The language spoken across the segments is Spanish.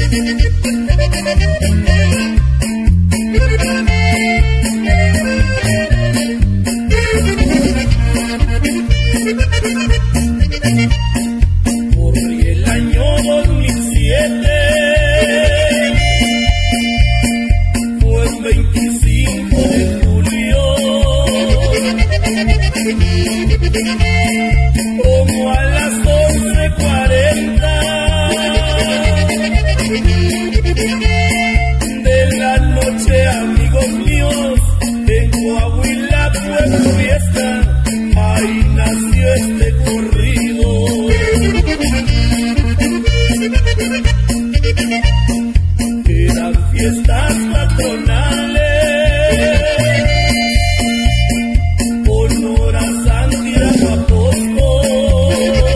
Como a las 12:40 de la noche, amigos míos, en Coahuila, Pueblo Fiesta, ahí nació este corrido. Eran fiestas patronales, honor a Santi Apóstol,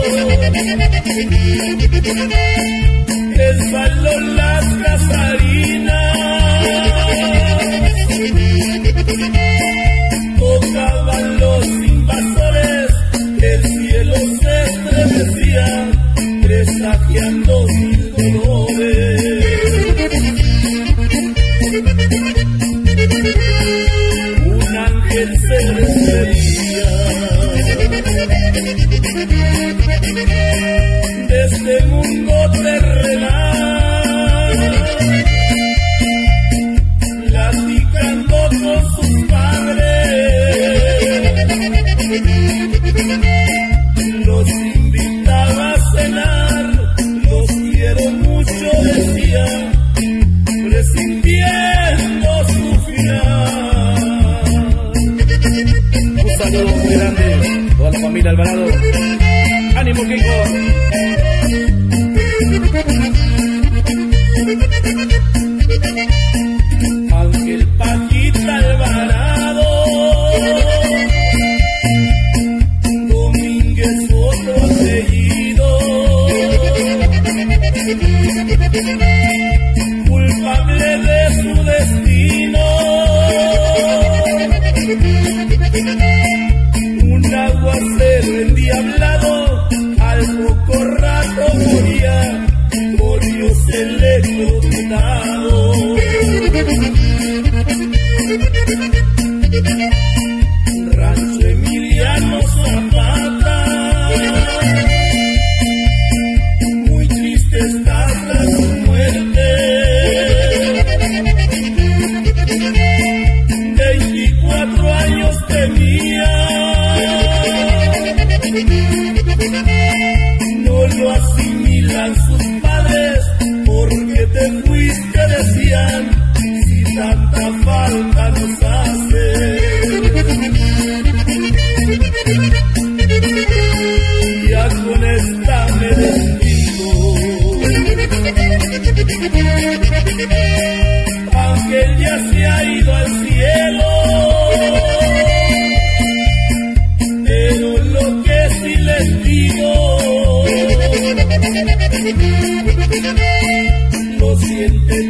el salón Las Casarinas, tocaban los invasores, el cielo se estremecía, presagiando mil dolores. Un ángel se despedía de este mundo terrenal, platicando con sus padres, los invitaba a cenar, los quiero mucho, decía, presintiendo su final. Un saludo muy grande, toda la familia Alvarado. ¡Ánimo, Kiko! Ángel Paquita Alvarado, Domínguez otro apellido, culpable de su destino, un aguacero endiablado, al poco rato moría, Dios electrocutado. Rancho Emiliano Zapata, muy triste está tras su muerte, 24 años tenía, no lo asimilan sus padres, porque te fuiste, decían, si tanta falta nos hace. Ya con esta me despido, Ángel ya se ha ido al cielo, pero lo que sí les digo, lo sienten